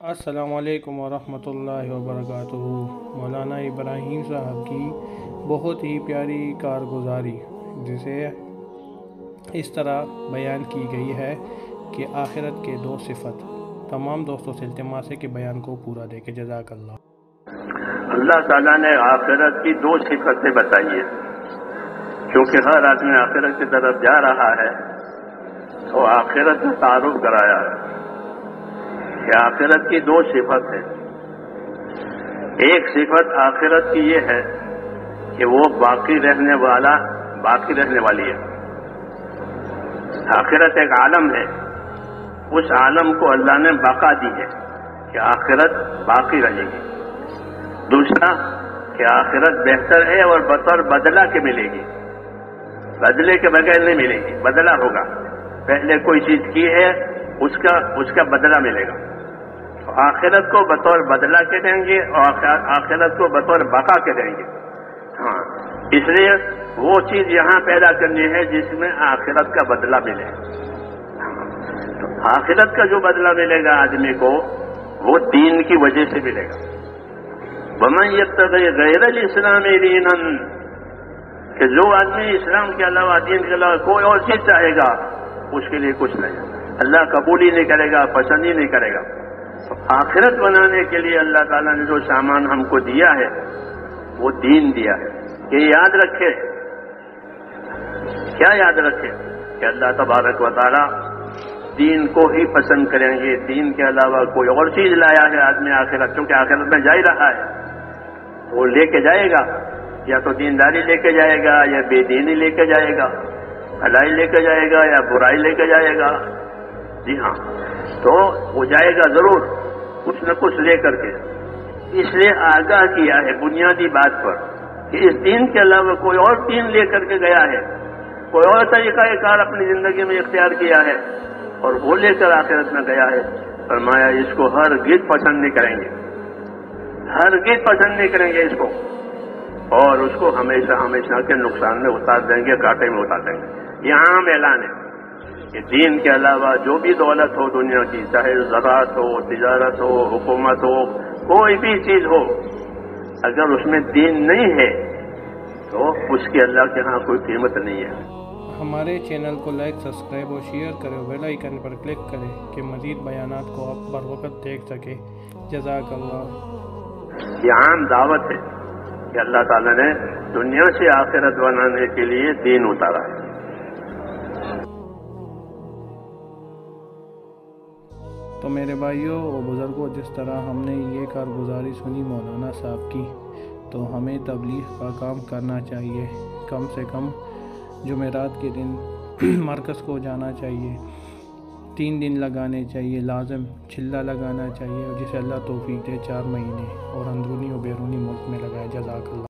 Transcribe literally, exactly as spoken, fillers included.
السلام علیکم ورحمۃ اللہ وبرکاتہ۔ مولانا ابراہیم صاحب کی بہت ہی پیاری کارگزاری جسے اس طرح بیان کی گئی ہے کہ آخرت کے دو صفت۔ تمام دوستوں سے التماس ہے کہ بیان کو پورا دیکھیں۔ جزاک اللہ۔ اللہ تعالیٰ نے آخرت کی دو صفتیں بتائی ہیں، کیونکہ ہر آدمی آخرت کی طرف جا رہا ہے تو آخرت کا تعارف کرایا ہے کہ آخرت کی دو صفت ہے۔ ایک صفت آخرت کی یہ ہے کہ وہ باقی رہنے والا باقی رہنے والی ہے۔ آخرت ایک عالم ہے، اس عالم کو اللہ نے بقا دی ہے کہ آخرت باقی رہے گی۔ دوسرا کہ آخرت بہتر ہے اور بطور بدلہ کے ملے گی، بدلے کے بغیر نہیں ملے گی، بدلہ ہوگا۔ پہلے کوئی چیز کی ہے اس کا اس کا بدلہ ملے گا۔ آخرت کو بطور بدلہ کے دیں گے اور آخرت کو بطور بقا کے دیں گے۔ ہاں، اس لیے وہ چیز یہاں پیدا کرنی ہے جس میں آخرت کا بدلہ ملے۔ تو آخرت کا جو بدلہ ملے گا آدمی کو وہ دین کی وجہ سے ملے گا۔ وَمَن يَبْتَغِ غَيْرَ الْإِسْلَامِ دِينًا، کہ جو آدمی اسلام کے علاوہ دین کے علاوہ کوئی اور چیز چاہے گا اس کے لیے کچھ نہیں، اللہ قبول ہی نہیں کرے گا، پسند ہی نہیں کرے گا۔ تو آخرت بنانے کے لیے اللہ تعالیٰ نے جو سامان ہم کو دیا ہے وہ دین دیا ہے۔ کہ یاد رکھے، کیا یاد رکھے کہ اللہ تبارک و تعالیٰ دین کو ہی پسند کریں گے۔ دین کے علاوہ کوئی اور چیز لایا ہے آدمی آخرت، کیونکہ آخرت میں جا ہی رہا ہے، وہ لے کے جائے گا، یا تو دینداری لے کے جائے گا یا بے دینی لے کے جائے گا، بھلائی لے کے جائے گا یا برائی لے کے جائے گا۔ جی ہاں، تو وہ جائے گا ضرور کچھ نہ کچھ لے کر کے۔ اس لیے آگاہ کیا ہے بنیادی بات پر کہ اس دین کے علاوہ کوئی اور دین لے کر کے گیا ہے، کوئی اور طریقہ کار اپنی زندگی میں اختیار کیا ہے اور وہ لے کر آخرت میں گیا ہے۔ فرمایا اس کو ہرگز پسند نہیں کریں گے، ہرگز پسند نہیں کریں گے اس کو، اور اس کو ہمیشہ ہمیشہ کے نقصان میں اتار دیں گے، گھاٹے میں اتار دیں گے۔ یہ عام اعلان ہے کہ دین کے علاوہ جو بھی دولت ہو دنیا کی، چاہے زراعت ہو، تجارت ہو، حکومت ہو، کوئی بھی چیز ہو، اگر اس میں دین نہیں ہے تو اس کی اللہ کے ہاں کوئی قیمت نہیں ہے۔ ہمارے چینل کو لائک، سبسکرائب اور شیئر کریں، بیل آئیکن پر کلک کریں کہ مزید بیانات کو آپ بر وقت دیکھ سکیں۔ جزاک اللہ۔ یہ عام دعوت ہے کہ اللہ تعالیٰ نے دنیا سے آخرت بنانے کے لیے دین اتارا ہے۔ تو میرے بھائیوں و بزرگوں، جس طرح ہم نے یہ کارگزاری سنی مولانا صاحب کی، تو ہمیں تبلیغ کا کام کرنا چاہیے۔ کم سے کم جمعرات کے دن مرکز کو جانا چاہیے، تین دن لگانے چاہیے، لازم چلہ لگانا چاہیے، اور جسے اللہ توفیق دے چار مہینے اور اندرونی و بیرونی ملک میں لگائے۔ جزاک اللہ۔